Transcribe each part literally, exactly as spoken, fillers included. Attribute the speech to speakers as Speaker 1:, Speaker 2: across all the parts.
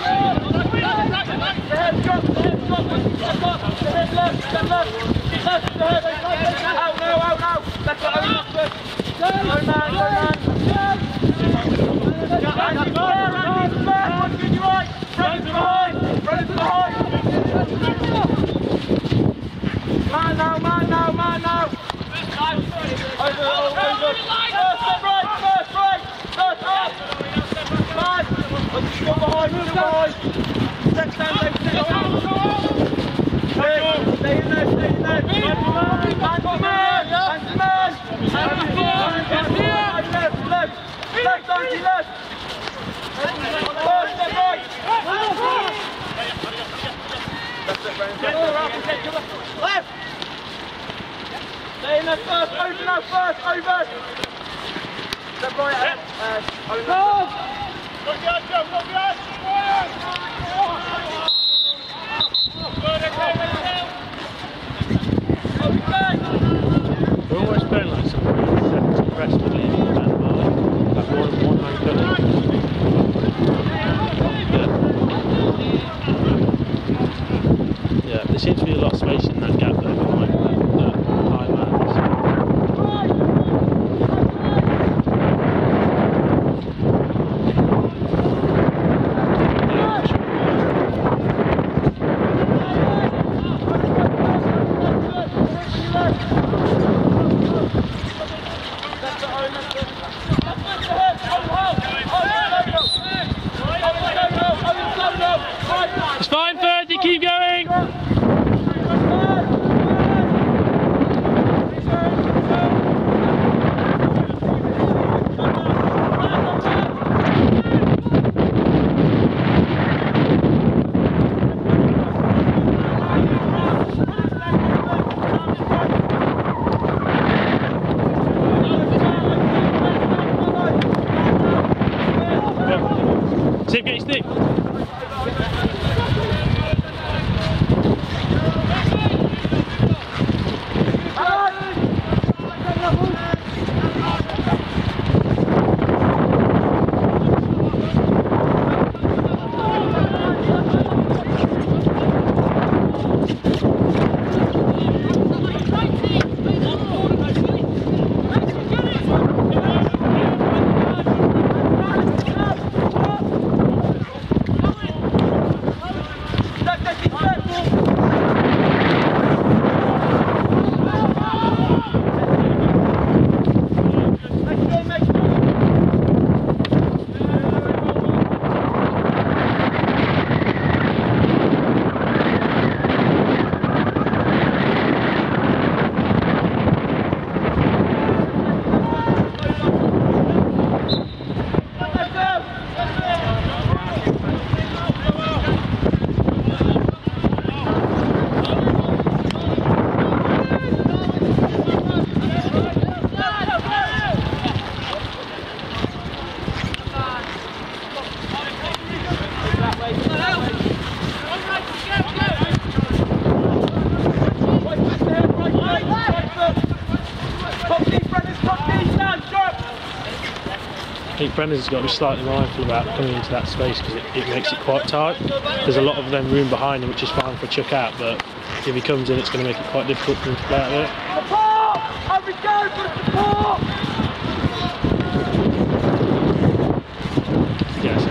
Speaker 1: I think Brendan's got to be slightly mindful about coming into that space because it, it makes it quite tight. There's a lot of them room behind him, which is fine for a chuck out, but if he comes in, it's going to make it quite difficult for him to play out of it.
Speaker 2: Support! Have we go for support!
Speaker 1: Yes.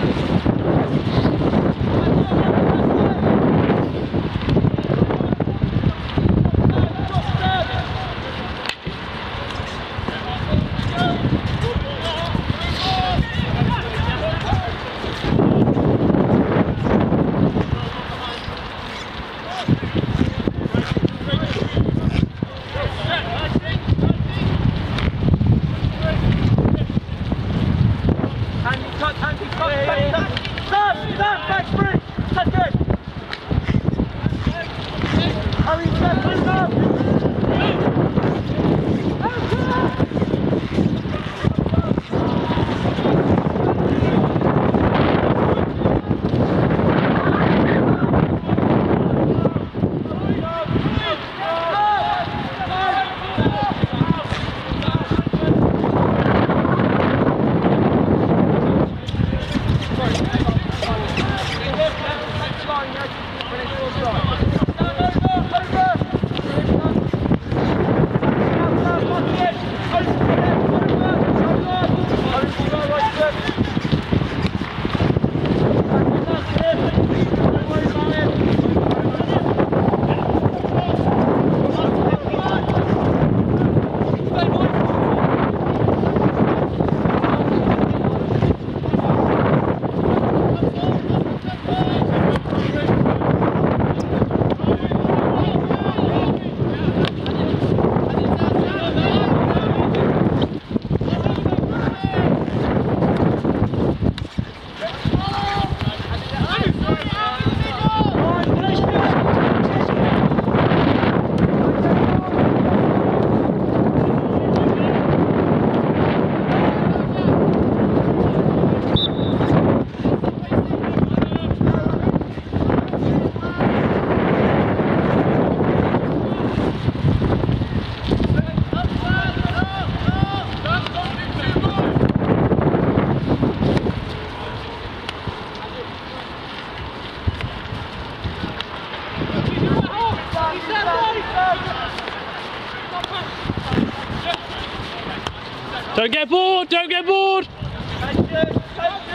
Speaker 1: Don't get bored, don't get bored!
Speaker 2: Thank you, thank you!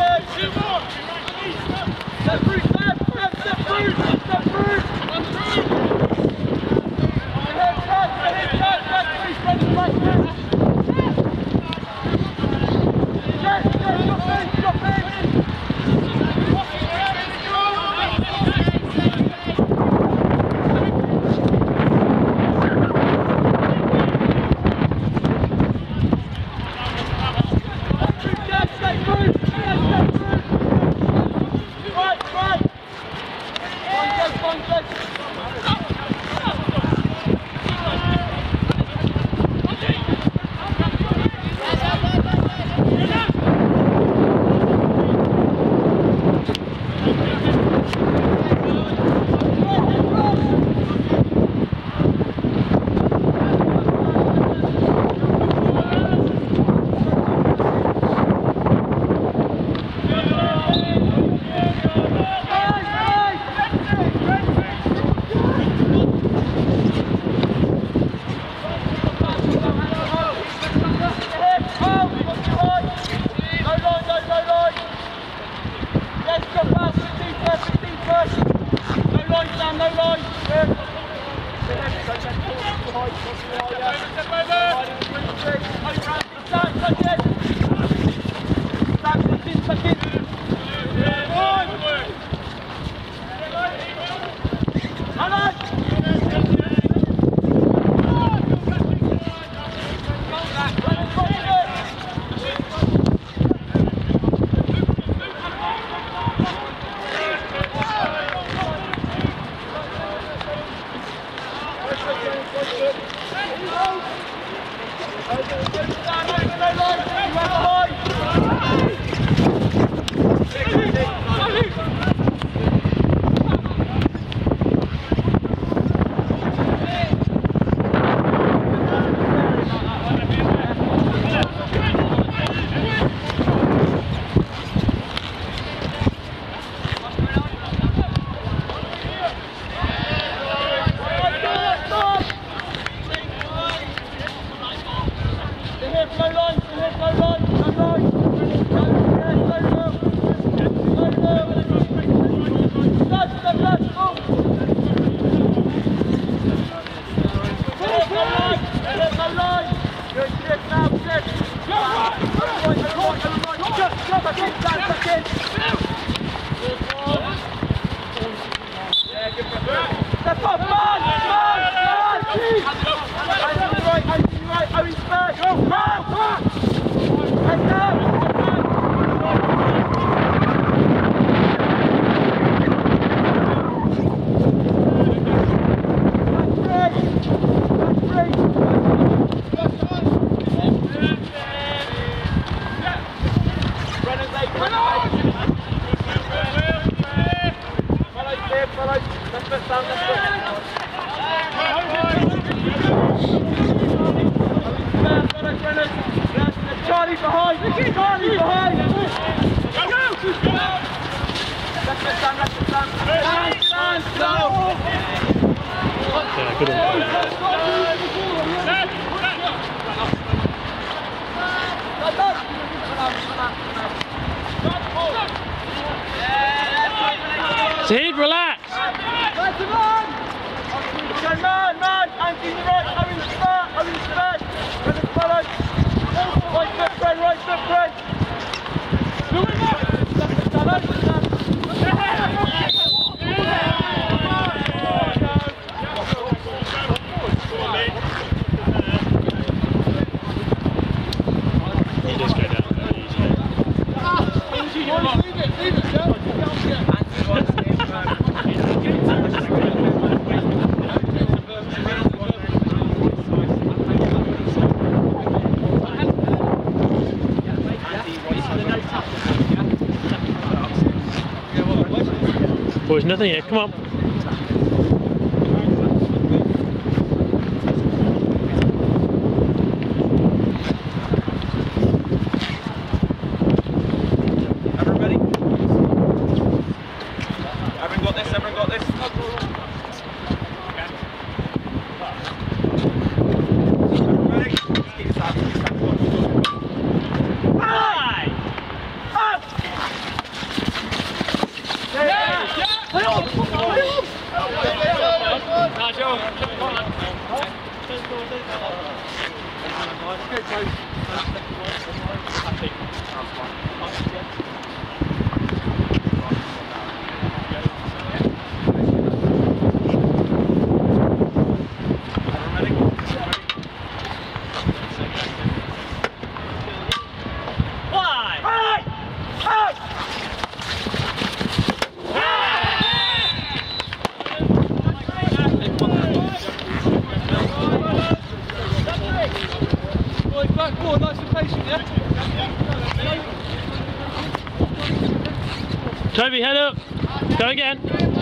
Speaker 2: Step through, step, step, step through, step through! Head touch, head touch, back through, spread the back through! Yes, yes, drop in, drop in! Charlie behind! Charlie behind! Go, go! Left foot down, left foot down. Stand, stand, stand!
Speaker 1: Yeah, good one. Zahid, relax!
Speaker 2: Go man, man! Andy to the right, Owen to the back, Owen to the back! Brennan follow! Right foot, Bren, right foot, Bren! Left foot down, left foot down!
Speaker 1: He does go down very easily.
Speaker 2: Leave it, leave it, Joe!
Speaker 1: Boys, nothing here, come on.
Speaker 3: Everybody? Everyone got this? Everyone got this? Everybody? Keep your side, keep your side.
Speaker 1: Toby, head up. Go again.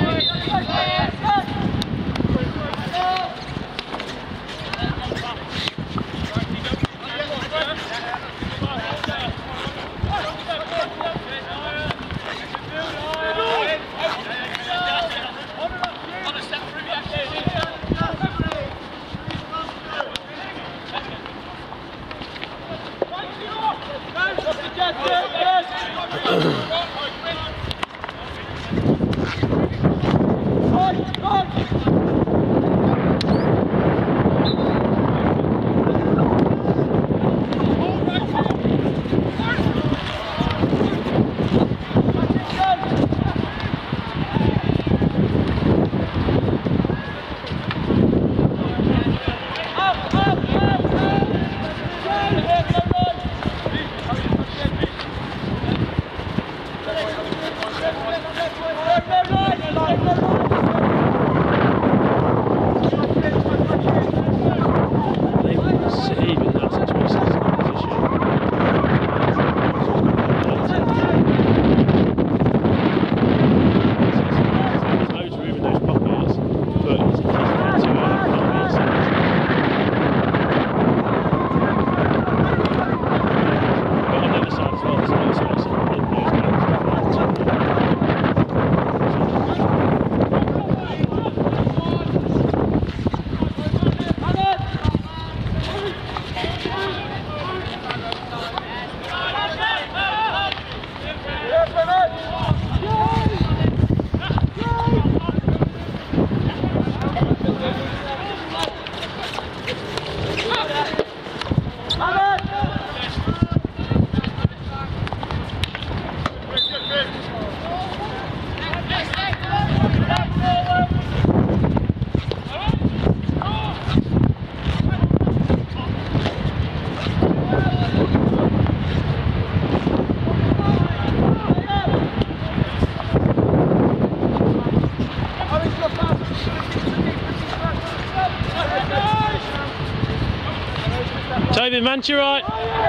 Speaker 1: Toby, man to your right.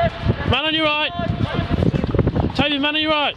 Speaker 1: Man on your right. Toby, man on your right.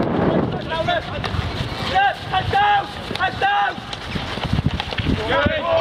Speaker 2: Go!